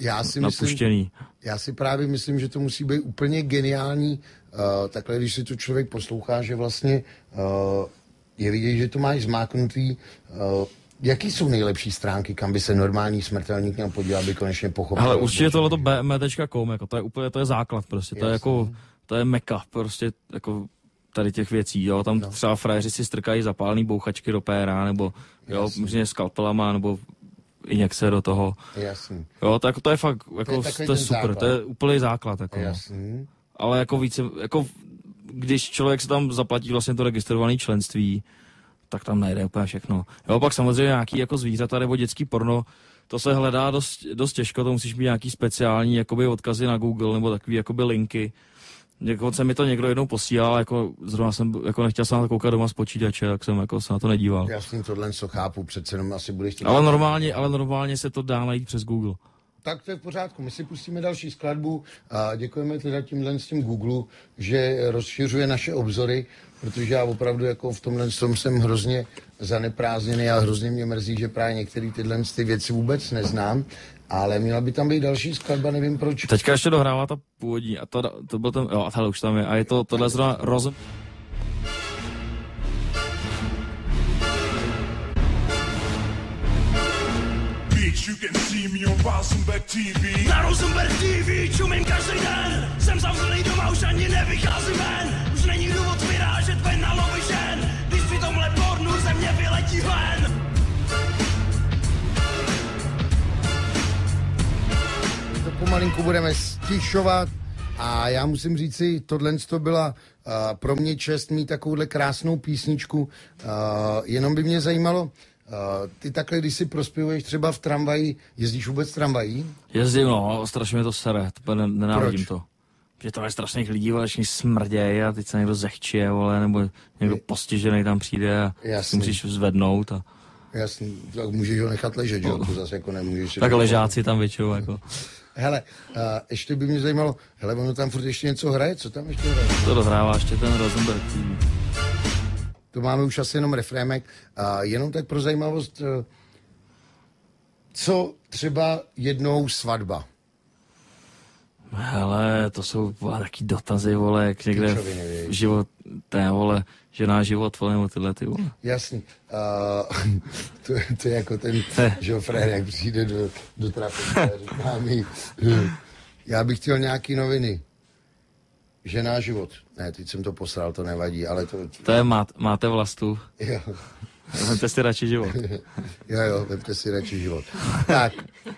Já si právě myslím, že to musí být úplně geniální, takhle, když si to člověk poslouchá, že vlastně je vidět, že to máš zmáknutý. Jaký jsou nejlepší stránky, kam by se normální smrtelník měl podívat, aby konečně pochopil? Ale určitě tohleto bme.com, jako to je základ prostě, to je jako, to je meka prostě jako tady těch věcí, jo, tam třeba frajeři si strkají zapálený bouchačky do péra, nebo jo, možná skalpelama, nebo injekce do toho. Jasný. Jo, tak to je fakt, jako, to je super, základ. To je úplný základ, jako. Jasný. Ale jako více, jako když člověk se tam zaplatí vlastně to registrované členství, tak tam najde úplně všechno. Jo, pak samozřejmě nějaký jako zvířata nebo dětský porno, to se hledá dost těžko, to musíš mít nějaký speciální jakoby odkazy na Google nebo takový jakoby linky. Dokonce mi to někdo jednou posílal, jako zrovna jsem jako nechtěl se na to koukat doma z počítače, tak jsem jako se na to nedíval. Jasně, tohle co chápu, přece jenom asi budeš... Ale normálně se to dá najít přes Google. Tak to je v pořádku, my si pustíme další skladbu a děkujeme teda tímhle s tím Google, že rozšiřuje naše obzory, protože já opravdu jako v tomhle jsem hrozně zaneprázdněný a hrozně mě mrzí, že právě některé tyhle ty věci vůbec neznám, ale měla by tam být další skladba, nevím proč. Teďka ještě dohrává ta původní a to byl ten, jo, a tohle už tam je a je to tohle zrovna You can see me on Rosenberg TV. Na Rosenberg TV čumím každý den. Jsem zavřený doma, už ani nevycházím ven. Už není důvod vyrážet ven na lovy žen. Když při tomhle pornu ze mě vyletí ven. To pomalinku budeme stišovat a já musím říci, tohle to byla pro mě čest mít takovouhle krásnou písničku. Jenom by mě zajímalo, ty takhle, když si prospěvuješ třeba v tramvaji, jezdíš vůbec tramvají? Jezdím, no, strašně mě to sere, nenávidím to. že to je strašných lidí, vole, všichni smrděj a teď se někdo zechčije, vole, nebo někdo postižený tam přijde a si musíš zvednout a... Jasný, tak můžeš ho nechat ležet, že jo, to zase jako nemůžeš... Tak ležáci tam většinou, jako... Hele, ještě by mě zajímalo, hele, ono tam furt ještě něco hraje, co tam ještě hraje? To dohrává ještě ten Rosenberg. To máme už asi jenom refrémek. Jenom tak pro zajímavost, co třeba jednou svatba? Hele, to jsou taky dotazy, vole, jak někde život, vole, žena život, vole, nebo tyhle ty, vole. Jasný. To je jako ten, že frér, jak přijde do trapeze a říká mi, já bych chtěl nějaký noviny. Žena život. Ne, teď jsem to posral, to nevadí, ale to... To je máte vlastu. Jo. Vemte si radši život. Jo, vemte si radši život. Tak.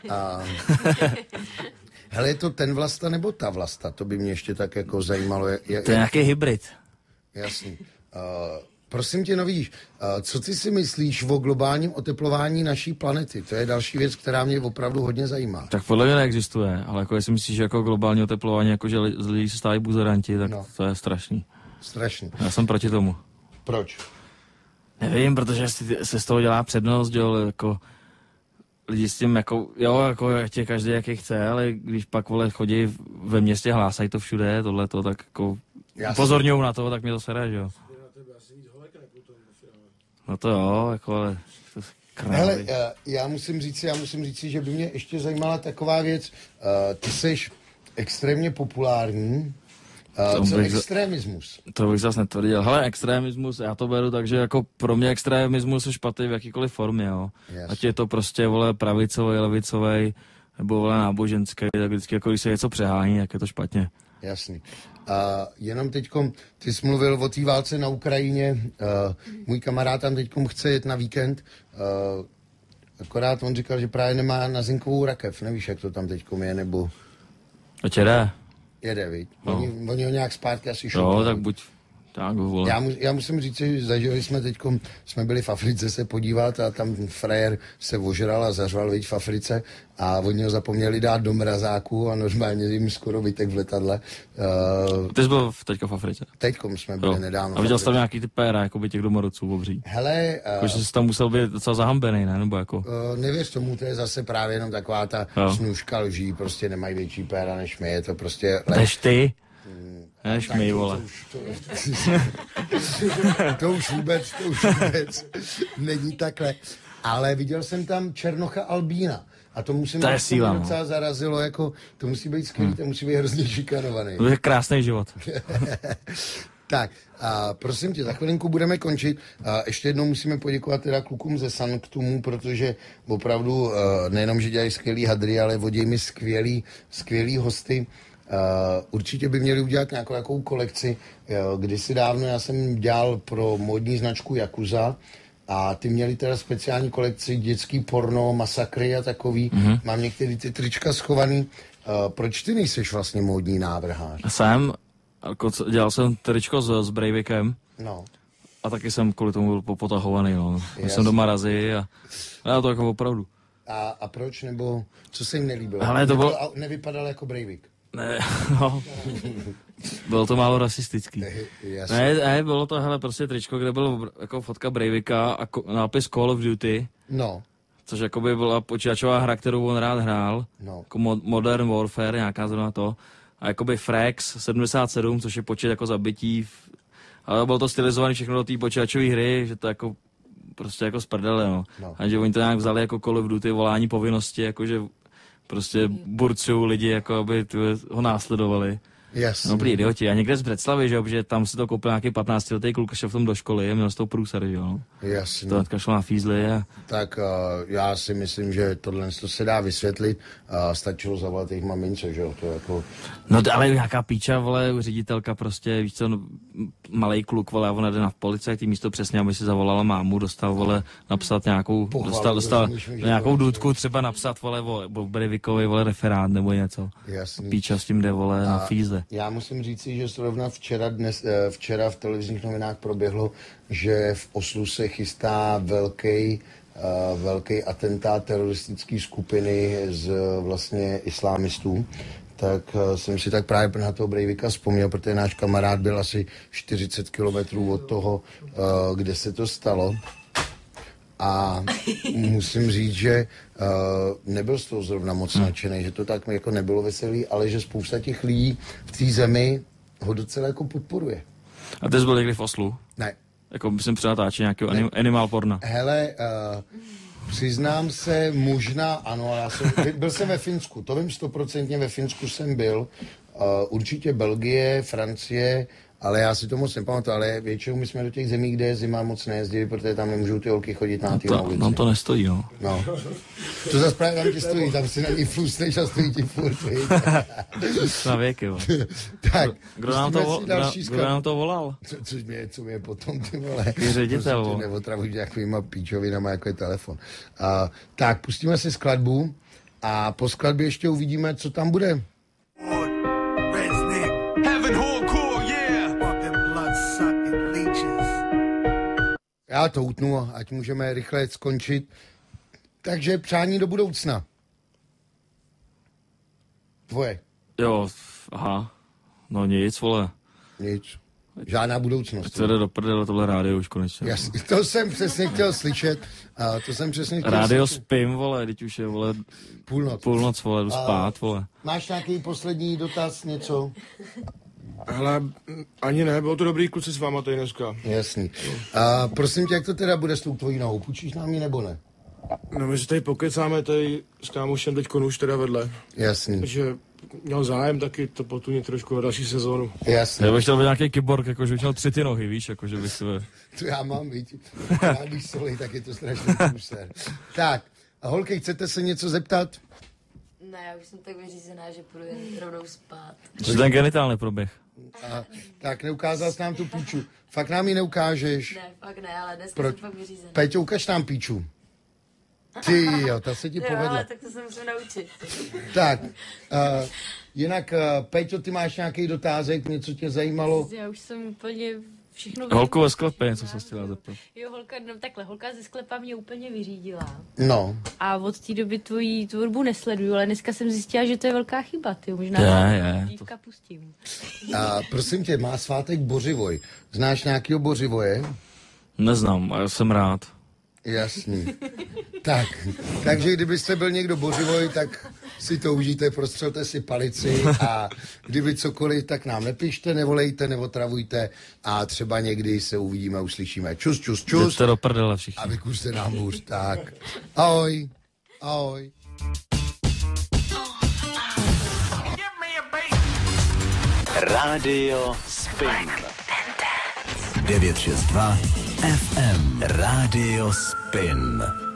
Hele, je to ten Vlasta nebo ta Vlasta? To by mě ještě tak jako zajímalo. To je nějaký hybrid. Jasný. Prosím tě, Novíš, co ty si myslíš o globálním oteplování naší planety? To je další věc, která mě opravdu hodně zajímá. Tak podle mě neexistuje, ale jako jestli myslíš, že jako globální oteplování, jako že lidi se stávají buzeranti, tak to je strašný. Strašný. Já jsem proti tomu. Proč? Nevím, protože se z toho dělá přednost, jo, jako lidi s tím jako, jo, jako tě každý jaký chce, ale když pak, vole, chodí ve městě, hlásají to všude, tohleto, tak jako upozorňují na to, tak mě to sere, že jo. No to jo, jako, ale... Hele, já musím říct, že by mě ještě zajímala taková věc. Ty seš extrémně populární. Co extremismus? To bych zase netvrdil. Hele, extremismus, já to beru tak, že jako pro mě extremismus je špatný v jakýkoliv formě, jo. Yes. Ať je to prostě, vole, pravicový, levicový, nebo, vole, náboženský, tak vždycky, jako když se něco přehání, tak je to špatně. Jasný. Jenom teďkom, ty jsi mluvil o té válce na Ukrajině, můj kamarád tam teďkom chce jet na víkend, akorát on říkal, že právě nemá na Zinkovou rakev, nevíš, jak to tam teďkom je, nebo... To tě jde. Jede, viď? No. Oni ho nějak zpátky asi šou. Jo, tak buď... Tak, já musím říct, že zažili jsme teďkom, jsme byli v Africe se podívat a tam frajer se ožral a zařval, viď, v Africe a oni ho zapomněli dát do mrazáku a normálně jim skoro vytek v letadle. Ty jsi byl teďka v Africe? Teďkom jsme byli nedávno. A viděl jsi tam nějaký ty péra, jako by těch domorodců obří? Hele... Jakože jsi tam musel být docela zahambený, ne? Nebo jako... Nevěř tomu, to je zase právě jenom taková ta snůžka lží, prostě nemají větší péra než my, je to prostě... Než ty? Než my, vole. To už vůbec není takhle. Ale viděl jsem tam Černocha Albína. A to musím to síla, docela zarazilo, jako, to musí být skvělý, to musí být hrozně šikanovaný. To je krásný život. Tak, prosím tě, za chvilinku budeme končit. Ještě jednou musíme poděkovat teda klukům ze Sanktumu, protože opravdu nejenom, že dělají skvělý hadry, ale vodí mi skvělý hosty. Určitě by měli udělat nějakou kolekci. Kdysi dávno já jsem dělal pro módní značku Yakuza a ty měli teda speciální kolekci dětský porno, masakry a takový. Mám některé ty trička schovaný. Proč ty nejseš vlastně módní návrhář? Jsem, jako dělal jsem tričko s Breivikem. No. A taky jsem kvůli tomu byl potahovaný, no. Jsem doma razy a to jako opravdu. A proč, nebo co se jim nelíbilo? Ale to bylo... Nevypadal jako Breivik. Ne, no. Bylo to málo rasistický. Ne, bylo to, hele, prostě tričko, kde bylo jako fotka Breivika a nápis Call of Duty. No. Což jakoby byla počítačová hra, kterou on rád hrál. No. Jako Modern Warfare, nějaká zrovna to. A jakoby Frax 77, což je počet jako zabití. Ale bylo to stylizované všechno do té počítačové hry, že to jako prostě jako z prdele, no. A že oni to nějak vzali jako Call of Duty, volání povinnosti, jakože prostě burcují lidi, jako aby ho následovali. Jasně. No prý idioti. A někde z Břeclavy, že jo, protože tam si to koupil nějaký 15letý kluk, šel v tom do školy a měl z toho průser, že jo. Jasně. To hnedka šlo na fízly a... Tak já si myslím, že tohle se dá vysvětlit. Stačilo zavolat jejich mamince, že jo, to jako... No ale nějaká píča, vole, ředitelka prostě, víš co, no, malej kluk, vole, a ona jde na policii, ty místo přesně, aby si zavolala mámu, dostal, vole, napsat nějakou, dostal nějakou důdku, třeba napsat, vole, o Breivikovi, vole, referát nebo něco. Jasný. Píča s tím jde, vole, na fízle. Já musím říct, že zrovna včera v televizních novinách proběhlo, že v Oslu se chystá velký atentát teroristické skupiny z vlastně islámistů. tak jsem si tak právě na toho Breivika vzpomněl, protože náš kamarád byl asi 40 kilometrů od toho, kde se to stalo. A musím říct, že nebyl z toho zrovna moc nadšený, že to tak jako nebylo veselý, ale že spousta těch lidí v té zemi ho docela jako podporuje. A ty jsi byl někdy v Oslu? Ne. Jako myslím při natáčení nějakého animal porna. Hele, přiznám se, možná ano, byl jsem ve Finsku, to vím 100%, ve Finsku jsem byl, určitě Belgie, Francie, ale já si to moc nepamatuju, ale většinou my jsme do těch zemí, kde je zima, moc nejezdili, protože tam nemůžou ty holky chodit na ty ulici. Tam to nestojí, no. No. To zase právě tam ti stojí, tam si na ní flusneš a stojí ti furt, Na věky, jo. Tak, Kdo nám to volal? Co mě potom, ty vole. Ty ředitel, Ty neotravuj nějakýma píčovinama, jako je telefon. Tak, pustíme si skladbu a po skladbě ještě uvidíme, co tam bude. Já to utnu, ať můžeme rychle skončit. Takže přání do budoucna. Tvoje. Jo, aha. No nic, vole. Nic. Žádná budoucnost. Co jde do prdele tohle rádio už konečně. Jasně, to jsem přesně chtěl slyšet. Rádio spím, vole, teď už je, vole, půlnoc, vole, jdu spát, vole. Máš nějaký poslední dotaz, něco? Hele, ani ne, bylo to dobrý, kluci, s váma tady dneska. Jasný. Prosím tě, jak to teda bude s tou tvojí nohou? Půjčíš nám ji nebo ne? No my se tady pokecáme tady s kámošem teď už teda vedle. Jasný. Takže měl zájem taky to potunit trošku na další sezónu. Jasný. Já bych chtěl být nějaký kyborg, jakože bych měl 3 ty nohy, víš, jakože bych se... To já mám, víš. Když solej, tak je to strašný průser. Tak, a holky, chcete se něco zeptat? Ne, já už jsem tak vyřízená, že půjdu jen rovnou spát. Že ten genitál neproběh. Tak neukázal jsi nám tu píču. Fakt nám ji neukážeš? Ne, fakt ne, ale dneska jsem fakt vyřízená. Péťo, ukaž nám píču. Ty jo, ta se ti povedla. Jo, ale tak to se musím naučit. Tak, jinak, Péťo, ty máš nějaký dotázek, něco tě zajímalo? Já už jsem úplně všechno... Holku ve sklepě, něco se chtěla zeptat. Jo, holka ze sklepa mě úplně vyřídila. No. A od té doby tvoji tvorbu nesleduju, ale dneska jsem zjistila, že to je velká chyba, ty možná dívka pustím. Prosím tě, má svátek Bořivoj. Znáš nějakýho Bořivoje? Neznám, ale jsem rád. Jasný. Takže kdybyste byl někdo Bořivoj, tak si to užijte, prostřelte si palici a kdyby cokoliv, tak nám nepište, nevolejte, neotravujte a třeba někdy se uvidíme, uslyšíme. Čus, čus, čus. Jděte do prdele všichni. A vykuřte nám hůř, tak. Ahoj. Ahoj. Rádio Spin 962 FM Rádio Spin.